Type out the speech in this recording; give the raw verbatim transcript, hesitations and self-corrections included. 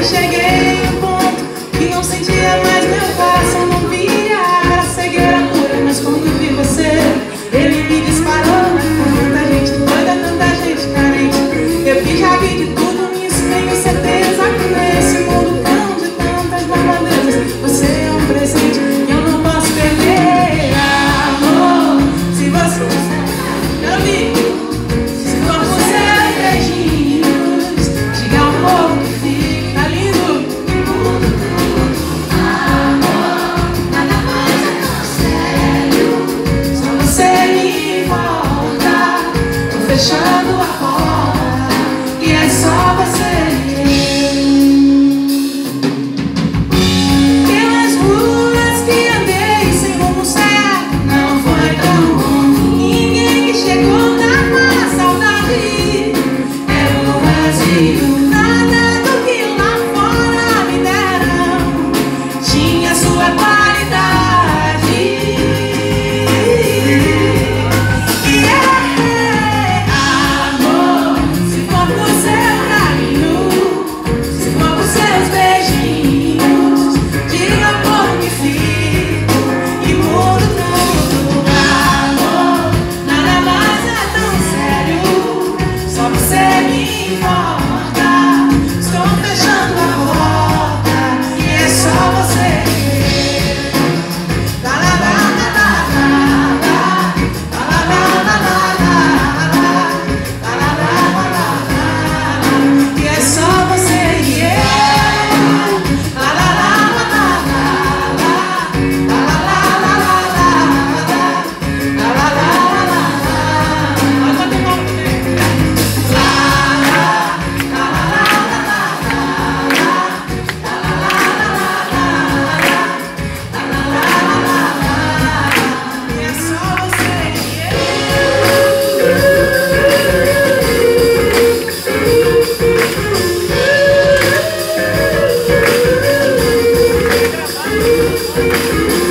que cheguei a um ponto que não sentia mais meu coração, não via a cegueira pura, mas quando vi você, ele me disparou. Tanta gente doida, tanta gente carente, eu que já vi de tudo nisso, tenho certeza que nesse mundo tão de tantas babadeiras, você é um presente que eu não posso perder. Amor, se você eu vi, se for por seus beijinhos, diga um pouco que fica lindo. Amor, nada mais é tão sério, só você me importa. Tô fechando a porta e é só você e eu. Pelas ruas que andei sem rumo certo, não foi tão bom. Ninguém que chegou na saudade era um vazio. Nada do que lá fora me deram tinha sua qualidade. E é amor, se for por seu carinho, se for por seus beijinhos, diga por que fico e mudo tudo. Amor, nada mais é tão sério, só você me importa. Estou fechando a porta e é só você. La la la la la la la, la la la la la la, la la la la la, e é só você e eu. La la la la la la la, la la la la la la, la la la la la. Vai bater palma também. La la la la la la la, la la la la la, e é só você e eu.